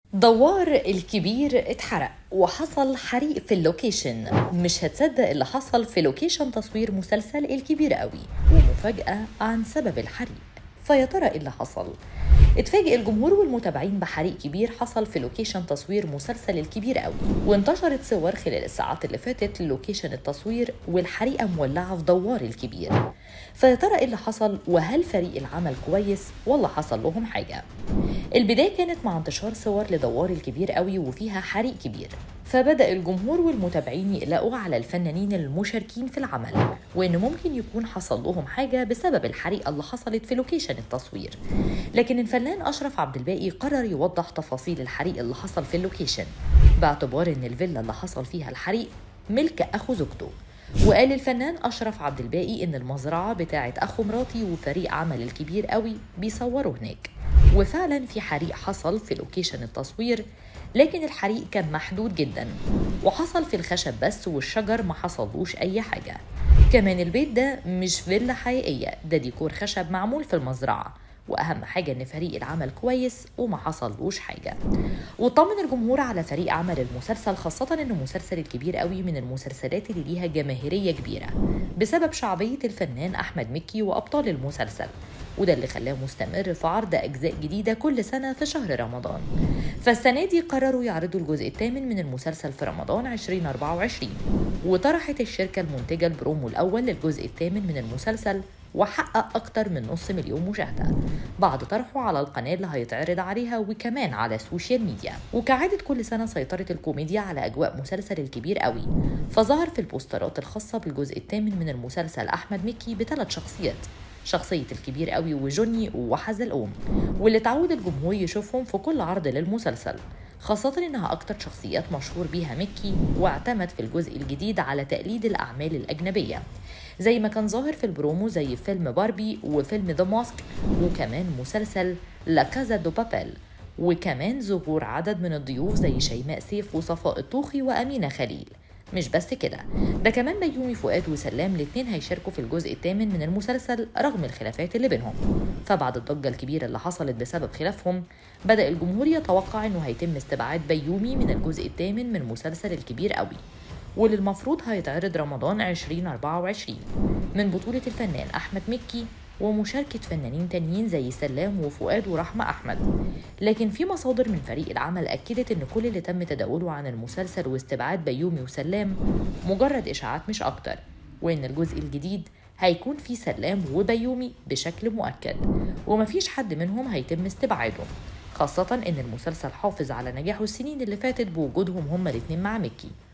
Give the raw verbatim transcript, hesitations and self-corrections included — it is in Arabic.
دوار الكبير اتحرق وحصل حريق في اللوكيشن. مش هتصدق اللي حصل في لوكيشن تصوير مسلسل الكبير قوي، ومفاجأة عن سبب الحريق. فيا ترى ايه اللي حصل؟ اتفاجئ الجمهور والمتابعين بحريق كبير حصل في لوكيشن تصوير مسلسل الكبير قوي، وانتشرت صور خلال الساعات اللي فاتت للوكيشن التصوير والحريقة مولعة في دوار الكبير. فيا ترى ايه اللي حصل؟ وهل فريق العمل كويس ولا حصل لهم حاجة؟ البداية كانت مع انتشار صور لدوار الكبير قوي وفيها حريق كبير، فبدأ الجمهور والمتابعين يقلقوا على الفنانين المشاركين في العمل، وإن ممكن يكون حصل لهم حاجة بسبب الحريقة اللي حصلت في لوكيشن التصوير. لكن الفنان أشرف عبد الباقي قرر يوضح تفاصيل الحريق اللي حصل في اللوكيشن، باعتبار إن الفيلا اللي حصل فيها الحريق ملك أخو زوجته. وقال الفنان أشرف عبد الباقي إن المزرعة بتاعت أخو مراتي وفريق عمل الكبير قوي بيصوروا هناك، وفعلا في حريق حصل في لوكيشن التصوير، لكن الحريق كان محدود جدا وحصل في الخشب بس، والشجر ما حصلوش أي حاجة. كمان البيت ده مش فيلا حقيقية، ده ديكور خشب معمول في المزرعة، وأهم حاجة إن فريق العمل كويس وما حصلوش حاجة. وطمن الجمهور على فريق عمل المسلسل، خاصة إن مسلسل الكبير قوي من المسلسلات اللي ليها جماهيرية كبيرة بسبب شعبية الفنان أحمد مكي وأبطال المسلسل، وده اللي خلاه مستمر في عرض أجزاء جديدة كل سنة في شهر رمضان. فالسنة دي قرروا يعرضوا الجزء الثامن من المسلسل في رمضان ألفين وأربعة وعشرين، وطرحت الشركة المنتجة البرومو الأول للجزء الثامن من المسلسل، وحقق أكتر من نص مليون مشاهدة بعد طرحه على القناة اللي هيتعرض عليها وكمان على السوشيال ميديا. وكعادة كل سنة سيطرت الكوميديا على أجواء مسلسل الكبير قوي، فظهر في البوسترات الخاصة بالجزء الثامن من المسلسل أحمد مكي بثلاث شخصيات: شخصية الكبير قوي وجوني وحزلقوم، واللي تعود الجمهور يشوفهم في كل عرض للمسلسل، خاصة إنها أكتر شخصيات مشهور بيها مكي، واعتمد في الجزء الجديد على تقليد الأعمال الأجنبية زي ما كان ظاهر في البرومو، زي فيلم باربي وفيلم ذا ماسك، وكمان مسلسل لا كازا دو بابيل، وكمان ظهور عدد من الضيوف زي شيماء سيف وصفاء الطوخي وأمينة خليل. مش بس كده، ده كمان بيومي فؤاد وسلام الاتنين هيشاركوا في الجزء الثامن من المسلسل رغم الخلافات اللي بينهم. فبعد الضجة الكبيرة اللي حصلت بسبب خلافهم، بدأ الجمهور يتوقع انه هيتم استبعاد بيومي من الجزء الثامن من مسلسل الكبير قوي، واللي المفروض هيتعرض رمضان ألفين وأربعة وعشرين من بطولة الفنان أحمد مكي ومشاركة فنانين تانيين زي سلام وفؤاد ورحمة أحمد. لكن في مصادر من فريق العمل أكدت إن كل اللي تم تداوله عن المسلسل واستبعاد بيومي وسلام مجرد إشاعات مش أكتر، وإن الجزء الجديد هيكون فيه سلام وبيومي بشكل مؤكد، ومفيش حد منهم هيتم استبعاده، خاصة إن المسلسل حافظ على نجاحه السنين اللي فاتت بوجودهم هما الاتنين مع مكي.